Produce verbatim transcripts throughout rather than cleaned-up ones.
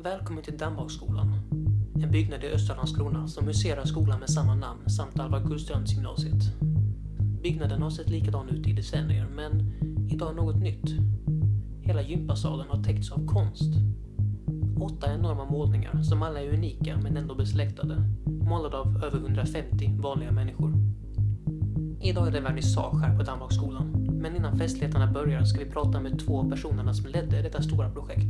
Välkommen till Dambaksskolan, en byggnad i östra Landskrona som huserar skolan med samma namn samt Alvar Gullströmsgymnasiet. Byggnaden har sett likadan ut i decennier, men idag är något nytt. Hela gympasalen har täckts av konst. Åtta enorma målningar som alla är unika men ändå besläktade, målade av över hundrafemtio vanliga människor. Idag är det vernissage här på Dambaksskolan, men innan festligheterna börjar ska vi prata med två personerna som ledde detta stora projekt.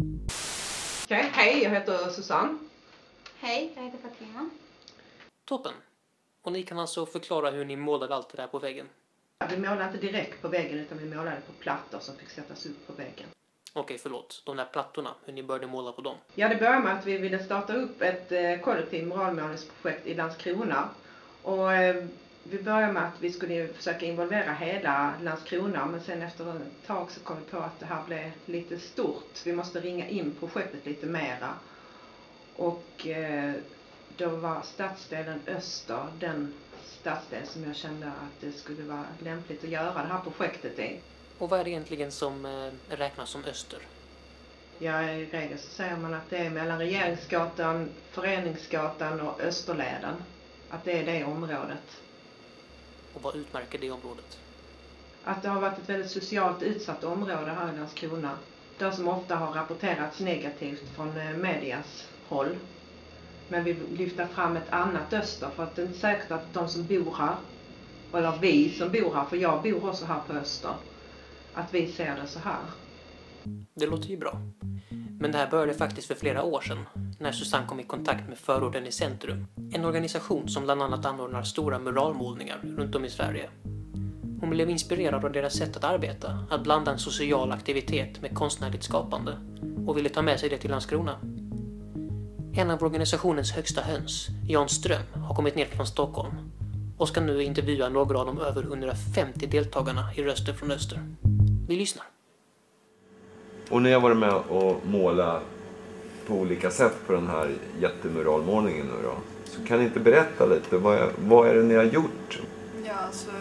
Okej, okay, hej, jag heter Susanne. Hej, jag heter Fatima. Toppen. Och ni kan alltså förklara hur ni målade allt det där på väggen? Ja, vi målade inte direkt på väggen utan vi målade på plattor som fick sättas upp på väggen. Okej, förlåt. De där plattorna, hur ni började måla på dem? Ja, det började med att vi ville starta upp ett eh, kollektiv moralmålningsprojekt i Landskrona. Och eh, vi började med att vi skulle försöka involvera hela Landskrona, men sen efter ett tag så kom vi på att det här blev lite stort. Vi måste ringa in projektet lite mera. Och eh, då var stadsdelen Öster den stadsdel som jag kände att det skulle vara lämpligt att göra det här projektet i. Och vad är det egentligen som eh, räknas som Öster? Ja, i regel så säger man att det är mellan Regeringsgatan, Föreningsgatan och Österleden. Att det är det området. Och vad utmärker det området? Att det har varit ett väldigt socialt utsatt område här i Landskrona. Det som ofta har rapporterats negativt från medias håll. Men vi lyfter fram ett annat Öster för att det är inte säkert att de som bor här, eller vi som bor här, för jag bor också här på Öster, att vi ser det så här. Det låter ju bra. Men det här började faktiskt för flera år sedan, när Susanne kom i kontakt med Förorden i Centrum. En organisation som bland annat anordnar stora muralmålningar runt om i Sverige. Hon blev inspirerad av deras sätt att arbeta, att blanda en social aktivitet med konstnärligt skapande, och ville ta med sig det till Landskrona. En av organisationens högsta höns, Jan Ström, har kommit ner från Stockholm och ska nu intervjua några av de över hundrafemtio deltagarna i Röster från Öster. Vi lyssnar. Och ni har varit med och måla på olika sätt på den här jättemuralmålningen nu då. Så kan ni inte berätta lite, vad är, vad är det ni har gjort? Ja, alltså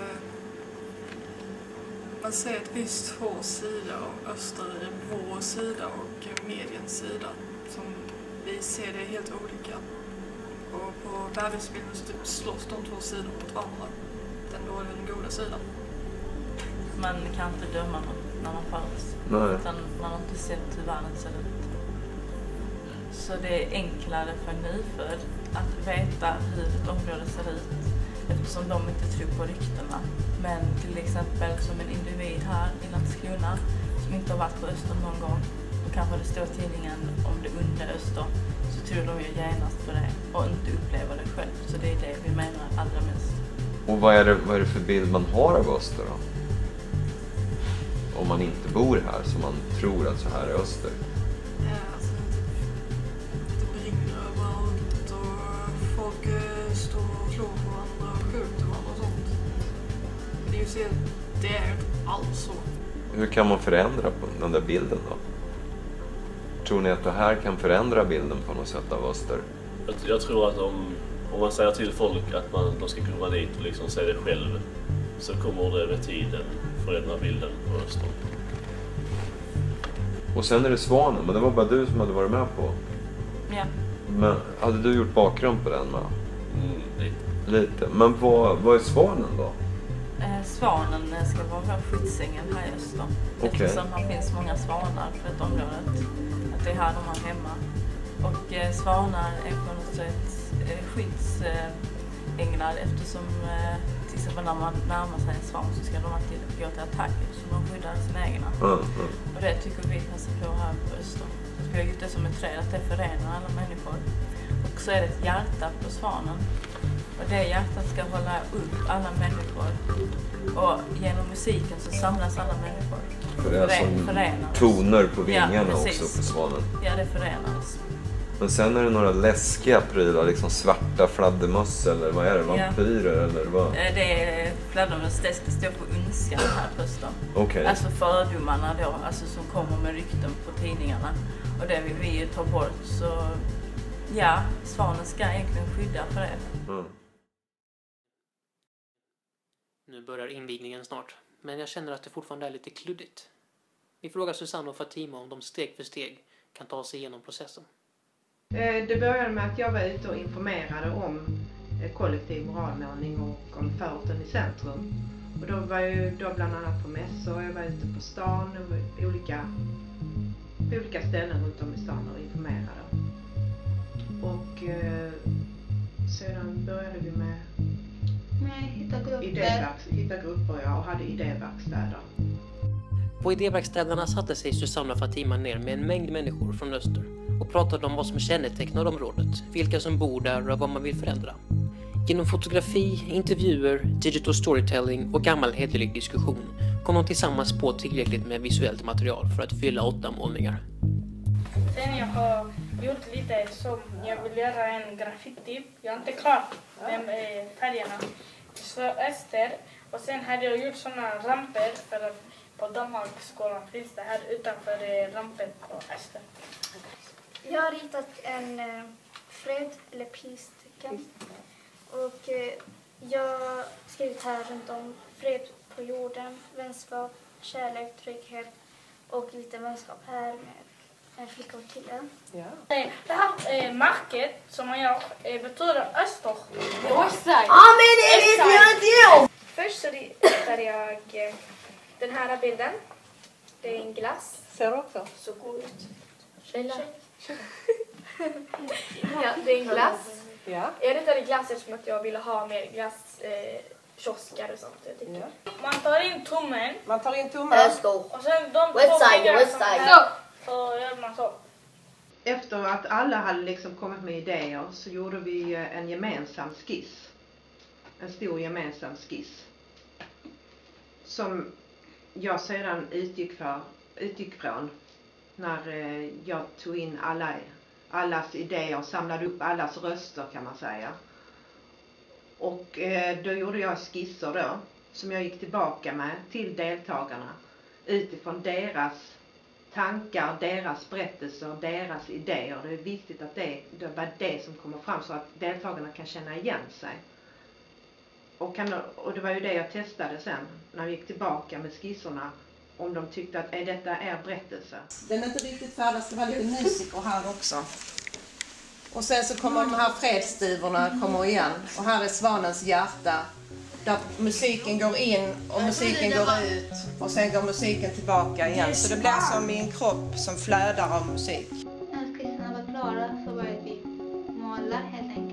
man ser ett visst två sidor av Öster i vår sida och mediens sida. Som vi ser det helt olika. Och på världsbilden så typ slåss de två sidorna mot varandra. Den dåliga och den goda sidan. Man kan inte döma någon när man föds. Nej. Utan man har inte sett hur världen ser ut. Så det är enklare för en nyfödd att veta hur ett område ser ut. Eftersom de inte tror på ryktena. Men till exempel som en individ här i Landskrona som inte har varit på Öster någon gång. Och kanske det står i tidningen om det onda Öster. Så tror de ju genast på det. Och inte upplever det själv. Så det är det vi menar allra mest. Och vad är det, vad är det för bild man har av Öster då? Om man inte bor här så man tror att så här är Öster. Ja, alltså det brinner överallt och folk eh, står och slår på varandra och skjuter varandra och sånt. Det är ju så, det är ju inte alls så. Hur kan man förändra på den där bilden då? Tror ni att det här kan förändra bilden på något sätt av Öster? Jag, jag tror att om, om man säger till folk att man, de ska komma dit och liksom se det själv, så kommer det över tiden förändra bilden på Öster. Och sen är det Svanen, men det var bara du som hade varit med på. Ja. Men hade du gjort bakgrund på den med? Mm, lite. Lite. Men vad, vad är Svanen då? Eh, svanen ska vara vår skyddsängen här i Öster. Okay. Eftersom det finns många svanar för ett område. Att det är här de har hemma. Och eh, svanar är på något sätt eh, skyddsänglar eh, eftersom eh, till exempel när man närmar sig en svan så ska de alltid gå till attack så de skyddar sina egna. Mm, mm. Och det tycker vi passar på här på Öster. Att vi har gjort det som ett träd, att det förenar alla människor. Och så är det ett hjärta på svanen. Och det hjärtat ska hålla upp alla människor. Och genom musiken så samlas alla människor. För det är som förenas. toner på vingarna ja, också på Svanen. Ja, det förenas. Men sen är det några läskiga prylar, liksom svarta fladdermöss eller vad är det, vampyrer ja. Eller vad? Det är fladdermöss, det ska stå på önskan här på Öster. Okay. Alltså fördomarna då, alltså som kommer med rykten på tidningarna. Och det vill vi ju ta bort, så ja, Svanen ska egentligen skydda för det. Mm. Nu börjar invigningen snart, men jag känner att det fortfarande är lite kluddigt. Vi frågar Susanne och Fatima om de steg för steg kan ta sig igenom processen. Det började med att jag var ute och informerade om kollektiv moralmålning och om förorten i centrum. Och då var jag ju då bland annat på mässor, jag var ute på stan och på olika, på olika ställen runt om i stan och informerade. Och eh, sedan började vi med Nej, hitta grupper. idéverks, hitta grupper ja, och hade idéverkstäder. På idéverkstäderna satte sig Susanne och Fatima ner med en mängd människor från öster och pratade om vad som kännetecknar området, vilka som bor där och vad man vill förändra. Genom fotografi, intervjuer, digital storytelling och gammal hederlig diskussion kom de tillsammans på tillräckligt med visuellt material för att fylla åtta målningar. Sen jag har gjort lite som jag vill göra en graffiti. Jag är inte klar med färgerna. Så öster. Och sen hade jag gjort sådana ramper för att på Danmarksskolan finns det här utanför rampen på öster. Jag har ritat en eh, fred eller peace-tecken. Och eh, jag har skrivit här runt om fred på jorden, vänskap, kärlek, trygghet och lite vänskap här med en flicka och kille. Ja. Det här eh, market som man gör eh, betyder öster. Ja, men det vet jag inte jag! Först så ritar jag eh, den här bilden. Det är en glass. Ser du också? Så god ut. Ja, det är en glass. Ja. Jag ritade glass eftersom att jag ville ha mer glass, eh, kiosker och sånt. Jag tycker. Ja. Man tar in tummen. Man tar in tummen. Och sen de två fingrarna som här, så gör man så. Efter att alla hade liksom kommit med idéer så gjorde vi en gemensam skiss. En stor gemensam skiss. Som jag sedan utgick, för, utgick från när eh, jag tog in alla, allas idéer och samlade upp allas röster kan man säga. Och eh, då gjorde jag skisser då som jag gick tillbaka med till deltagarna utifrån deras tankar, deras berättelser, deras idéer. Det är viktigt att det, det var det som kommer fram så att deltagarna kan känna igen sig. Och, kan, och det var ju det jag testade sen när vi gick tillbaka med skisserna. Om de tyckte att är detta är berättelse. Den är inte riktigt färdig, det ska vara lite musiker här också. Och sen så kommer de här fredsstivorna kommer igen. Och här är Svanens hjärta. Där musiken går in och musiken går ut. Och sen går musiken tillbaka igen. Så det blir som i en kropp som flödar av musik. När skisserna var klara så började vi måla helt enkelt.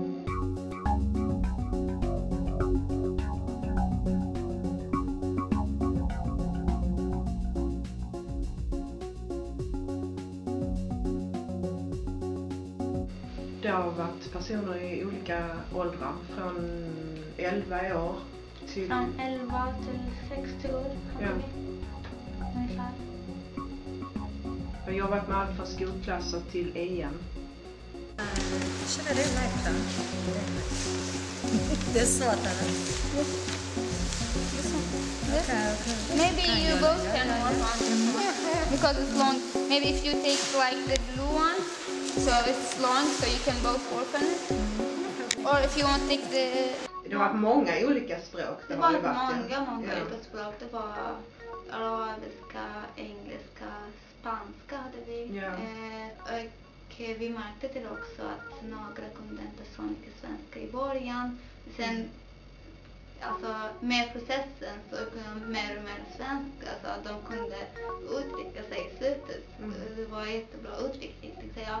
Det har varit personer i olika åldrar, från elva år till... Från elva till sextio år. Ja. Ungefär. Jag har jobbat med allt från skolklasser till E M. Känner du märkt den? Det är svårt, eller? Maybe you both can work on it because it's long. Maybe if you take like the blue one, so it's long, so you can both work on it. Or if you want to take the... Det har varit många olika språk. Det var många, många olika språk. Det var arabiska, engelska, spanska hade vi. Ja. Eh, och vi märkte till också att några kunde inte så mycket svenska i början. Sen, alltså med processen så kunde de mer och mer svenska. Så att de kunde uttrycka sig i slutet. Mm. Det var jättebra utveckling, tyckte jag.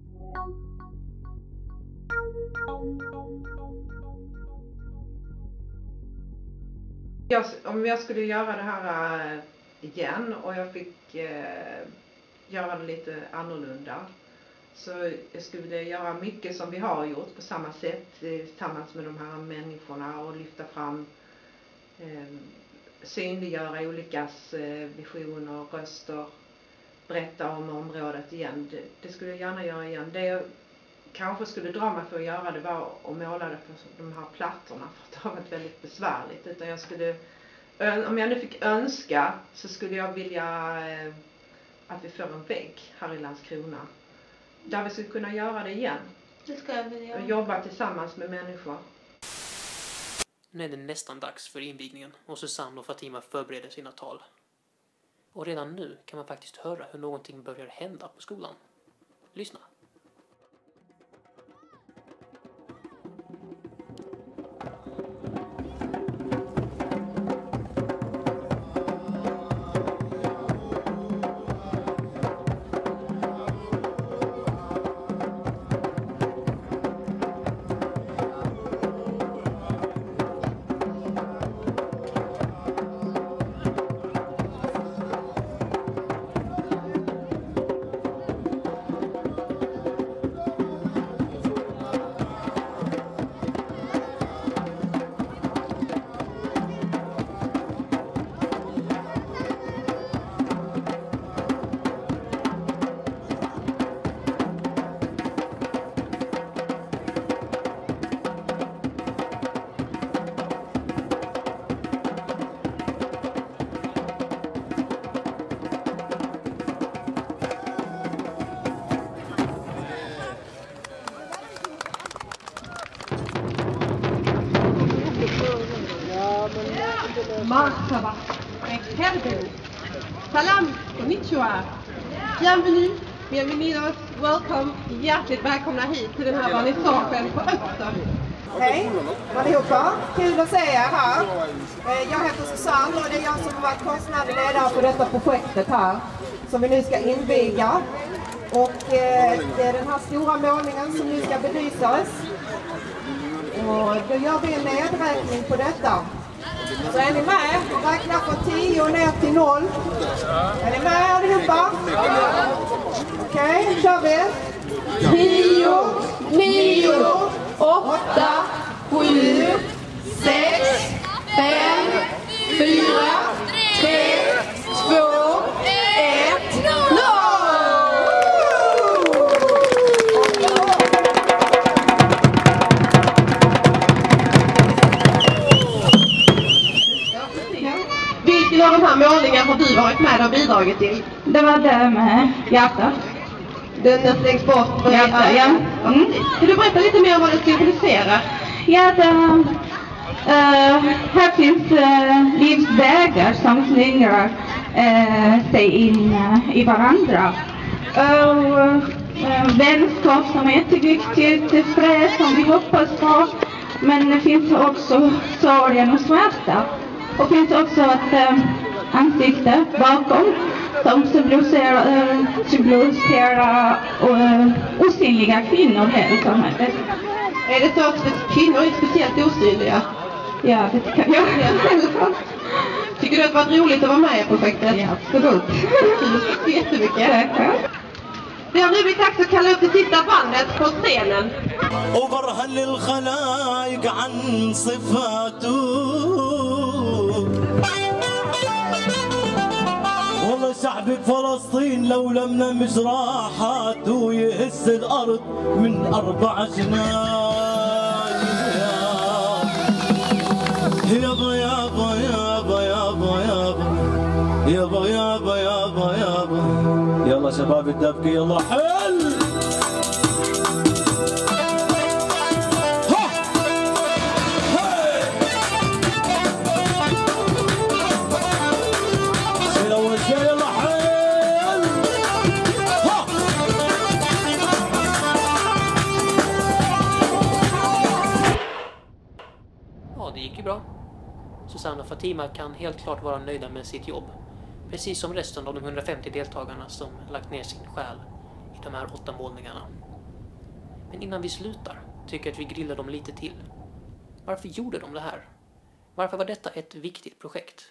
Jag, om jag skulle göra det här äh, igen och jag fick äh, göra det lite annorlunda, så jag skulle vilja göra mycket som vi har gjort på samma sätt eh, tillsammans med de här människorna och lyfta fram, eh, synliggöra olikas eh, visioner, röster, berätta om området igen. Det, det skulle jag gärna göra igen. Det jag kanske skulle dra mig för att göra det var att måla det för de här plattorna, för att det har varit väldigt besvärligt. Utan jag skulle, om jag nu fick önska, så skulle jag vilja eh, att vi får en vägg här i Landskrona. Där vi skulle kunna göra det igen. Det ska jag vilja göra. Och jobba tillsammans med människor. Nu är det nästan dags för invigningen och Susanne och Fatima förbereder sina tal. Och redan nu kan man faktiskt höra hur någonting börjar hända på skolan. Lyssna. Marhaba. Herbe. Salam. Konnichiwa. Bienvenue. Bienvenidos. Welcome. Hjärtligt välkomna hit till den här vernissagen på Öster. Hej allihopa, kul att se er här. Jag heter Susanne och det är jag som har varit konstnärlig ledare på detta projektet här som vi nu ska inviga. Och det är den här stora målningen som nu ska belysas. Och då gör vi en nedräkning på detta. Så är ni med? Räkna från tio ner till noll. Är ni med allihopa? Okej, okay, kör vi. tio, nio, åtta, sju, sex, fem, fyra, tre, två, ett, noll! Vilken av de här målningarna har du varit med och bidragit till? Det var det med hjärtat. Den läggs bort på hjärtat, ja. Mm. Kan du berätta lite mer om vad det symboliserar? Ja, det, uh, här finns uh, livsvägar som slingrar uh, sig in uh, i varandra. Uh, uh, vänskap som är jätteviktigt, fred som vi hoppas på. Men det finns också sorgen och smärta. Och det finns också ett äh, ansikte bakom som symboliserar, äh, symboliserar äh, osynliga kvinnor här i samhället. Är det så att kvinnor är speciellt osynliga? Ja, det kan jag. Ja. Tycker du att det var roligt att vara med i projektet? Ja, absolut. Tack så jättemycket. Tack. Det har nu blivit dags att kalla upp det sista bandet på scenen. وبرهن الخلايق عن صفاته والله شعب فلسطين لو لم نمش راحاته يهز الأرض من أربع جنان يابا يابا يابا يابا يابا يابا يابا يابا يابا يلا شباب الدبكة يلا حل Ja, det gick ju bra. Susanne och Fatima kan helt klart vara nöjda med sitt jobb. Precis som resten av de hundrafemtio deltagarna som lagt ner sin själ i de här åtta målningarna. Men innan vi slutar tycker jag att vi grillar dem lite till. Varför gjorde de det här? Varför var detta ett viktigt projekt?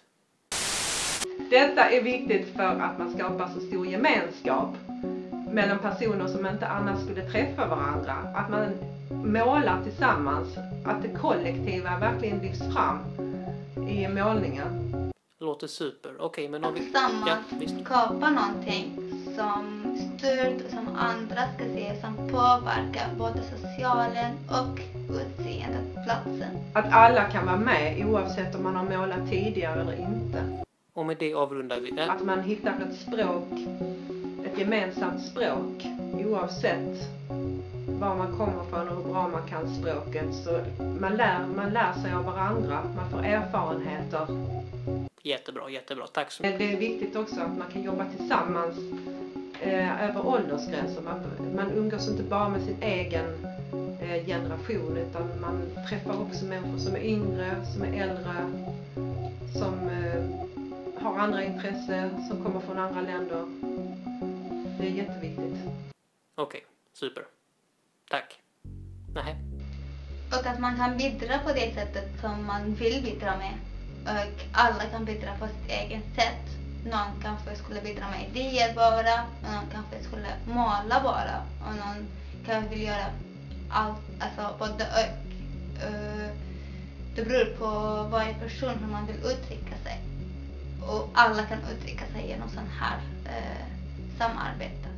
Detta är viktigt för att man skapar så stor gemenskap mellan personer som inte annars skulle träffa varandra. Att man målar tillsammans, att det kollektiva verkligen lyfts fram i målningen. Låter super. Okej, okay, men om vi... Tillsammans ja, visst. skapa någonting som styrt och som andra ska se, som påverkar både socialen och utseendet, platsen. Att alla kan vara med oavsett om man har målat tidigare eller inte. Och med det avrundar vi. Äh? Att man hittar ett språk, ett gemensamt språk oavsett var man kommer från och hur bra man kan språket. Så man lär, man lär sig av varandra, man får erfarenheter. Jättebra, jättebra. Tack så mycket. Det är viktigt också att man kan jobba tillsammans eh, över åldersgränser. Man, man umgås inte bara med sin egen eh, generation utan man träffar också människor som är yngre, som är äldre, som eh, har andra intressen, som kommer från andra länder. Det är jätteviktigt. Okej, okay, super. Tack. Nähä. Och att man kan bidra på det sättet som man vill bidra med. Och alla kan bidra på sitt eget sätt. Någon kanske skulle bidra med idéer bara. Någon kanske skulle måla bara. Och någon kanske vill göra allt, alltså både och. Uh, det beror på varje person hur man vill uttrycka sig. Och alla kan uttrycka sig genom sån här uh, samarbete.